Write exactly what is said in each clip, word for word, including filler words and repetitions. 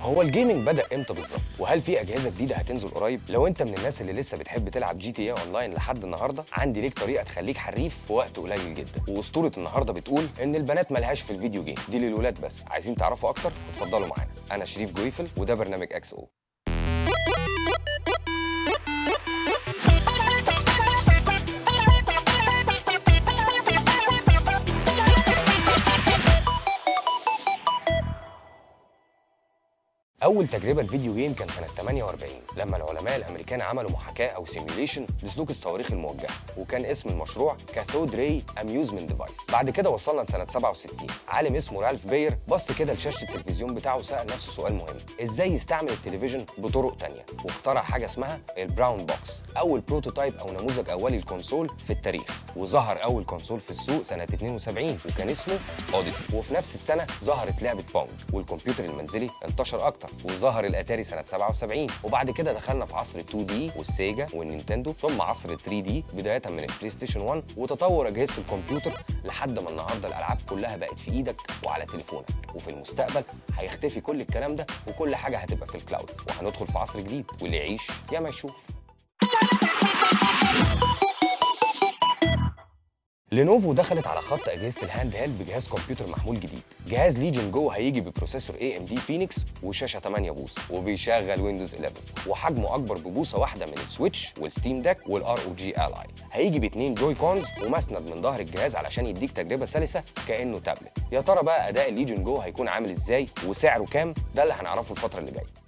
هو الجيمنج بدأ امتى بالظبط؟ وهل في اجهزه جديده هتنزل قريب؟ لو انت من الناس اللي لسه بتحب تلعب جي تي اي اونلاين لحد النهارده، عندي ليك طريقه تخليك حريف في وقت قليل جدا. واسطوره النهارده بتقول ان البنات مالهاش في الفيديو جيم، دي للولاد بس. عايزين تعرفوا اكتر؟ اتفضلوا معانا. انا شريف جويفل وده برنامج اكس او. أول تجربة لفيديو جيم كان سنة ثمانية وأربعين لما العلماء الأمريكان عملوا محاكاة أو سيميوليشن لسلوك الصواريخ الموجهة، وكان اسم المشروع كاثود راي أميوزمنت ديفايس. بعد كده وصلنا لسنة سبعة وستين، عالم اسمه رالف باير بص كده لشاشة التلفزيون بتاعه وسأل نفسه سؤال مهم: إزاي يستعمل التلفزيون بطرق تانية؟ واخترع حاجة اسمها البراون بوكس، أول بروتوتايب أو نموذج أولي للكونسول في التاريخ. وظهر أول كونسول في السوق سنة اتنين وسبعين وكان اسمه اوديسي. وفي نفس السنة ظهرت لعبة بونج، والكمبيوتر المنزلي انتشر أكتر وظهر الاتاري سنه سبعة وسبعين. وبعد كده دخلنا في عصر اتنين دي والسيجا والنينتندو، ثم عصر تلاتة دي بدايه من البلاي ستيشن واحد، وتطور اجهزه الكمبيوتر لحد ما النهارده الالعاب كلها بقت في ايدك وعلى تليفونك. وفي المستقبل هيختفي كل الكلام ده وكل حاجه هتبقى في الكلاود، وهندخل في عصر جديد واللي يعيش يا ما يشوف. لينوفو دخلت على خط اجهزه الهاند هيلد بجهاز كمبيوتر محمول جديد. جهاز ليجن جو هيجي ببروسيسور اي ام دي فينيكس وشاشه تمانية بوصه وبيشغل ويندوز حداشر، وحجمه اكبر ببوصه واحده من السويتش والستيم داك والار او جي الاي. هيجي باثنين جوي كونز ومسند من ظهر الجهاز علشان يديك تجربه سلسه كانه تابلت. يا ترى بقى اداء الليجن جو هيكون عامل ازاي وسعره كام؟ ده اللي هنعرفه الفتره اللي جايه.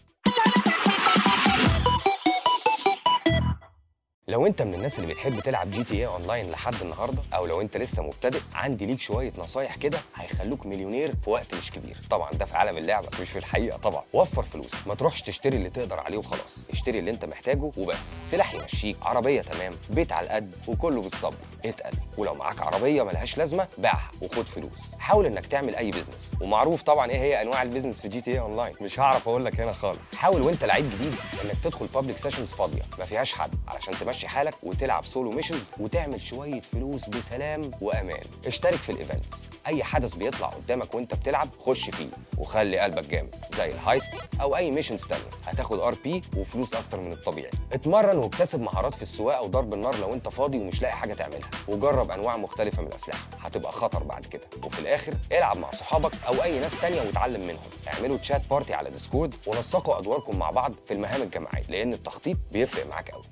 لو انت من الناس اللي بتحب تلعب جي تي اي اونلاين لحد النهارده، او لو انت لسه مبتدئ، عندي ليك شويه نصايح كده هيخلوك مليونير في وقت مش كبير. طبعا ده في عالم اللعبه مش في الحقيقه. طبعا وفر فلوس، ما تروحش تشتري اللي تقدر عليه وخلاص، اشتري اللي انت محتاجه وبس. سلاح يمشيك، عربيه تمام، بيت على القد، وكله بالصبر. اتقل. ولو معاك عربيه ملهاش لازمه باعها وخد فلوس. حاول انك تعمل اي بيزنس، ومعروف طبعا ايه هي انواع البيزنس في جي تي اي اونلاين، مش هعرف اقول لك هنا خالص. حاول وانت لعيب جديد انك تدخل بابليك سيشنز فاضيه ما فيهاش حد علشان تمشي حالك وتلعب سولو ميشنز وتعمل شويه فلوس بسلام وامان. اشترك في الايفنتس، اي حدث بيطلع قدامك وانت بتلعب خش فيه وخلي قلبك جامد، زي الهايستس او اي ميشنز تانية، هتاخد ار بي وفلوس اكتر من الطبيعي. اتمرن واكتسب مهارات في السواقه وضرب النار لو انت فاضي ومش لاقي حاجه تعملها، وجرب انواع مختلفه من الاسلحه، هتبقى خطر بعد كده. وفي الاخر العب مع صحابك او اي ناس تانية واتعلم منهم، اعملوا تشات بارتي على ديسكورد ونسقوا ادواركم مع بعض في المهام الجماعيه، لان التخطيط بيفرق معاك قوي.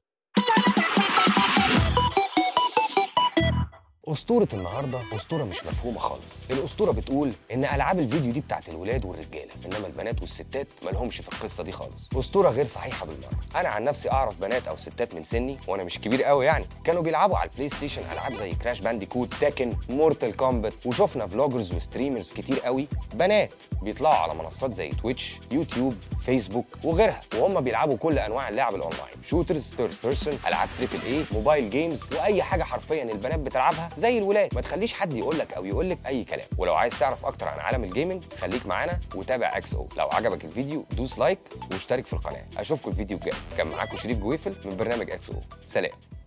أسطورة النهارده أسطورة مش مفهومة خالص. الأسطورة بتقول إن ألعاب الفيديو دي بتاعت الولاد والرجالة، إنما البنات والستات مالهمش في القصة دي خالص. أسطورة غير صحيحة بالمرة. أنا عن نفسي أعرف بنات أو ستات من سني وأنا مش كبير قوي يعني، كانوا بيلعبوا على البلاي ستيشن ألعاب زي كراش بانديكوت، تاكن، مورتال كومبات. وشفنا فلوجرز وستريمرز كتير قوي بنات بيطلعوا على منصات زي تويتش، يوتيوب، فيسبوك وغيرها، وهم بيلعبوا كل أنواع اللعب الأونلاين، شوترز، ثيرد بيرسون، ألعاب تريبل اي، موبايل جيمز، وأي حاجة حرفيا البنات بتلعبها زي الولاد. ما تخليش حد يقولك او يقولك اي كلام. ولو عايز تعرف اكتر عن عالم الجيمنج خليك معانا وتابع اكس او. لو عجبك الفيديو دوس لايك واشترك في القناه. اشوفكم الفيديو الجاي. كان معاكم شريف جويفل من برنامج اكس او. سلام.